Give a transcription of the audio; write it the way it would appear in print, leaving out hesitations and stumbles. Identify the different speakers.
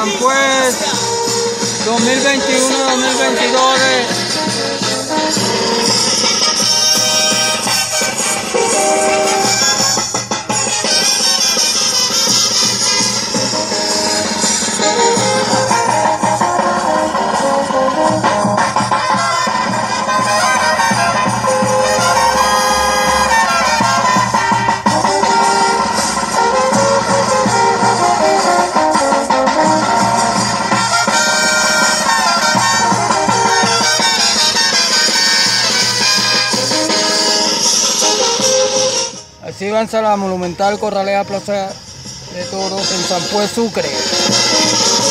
Speaker 1: San Pues 2021-2022. Así avanza la monumental Corraleja Plaza de Toros en San Pues, Sucre.